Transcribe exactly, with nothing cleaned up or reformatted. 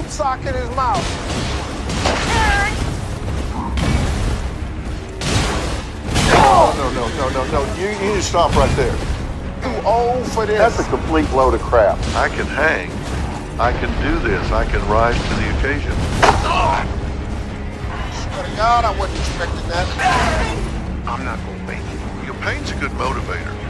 lip sock in his mouth. Oh, no, no, no, no, no. You, you need to stop right there. Too old for this. That's a complete load of crap. I can hang. I can do this. I can rise to the occasion. Swear to God, I wasn't expecting that. I'm not gonna make it. Your pain's a good motivator.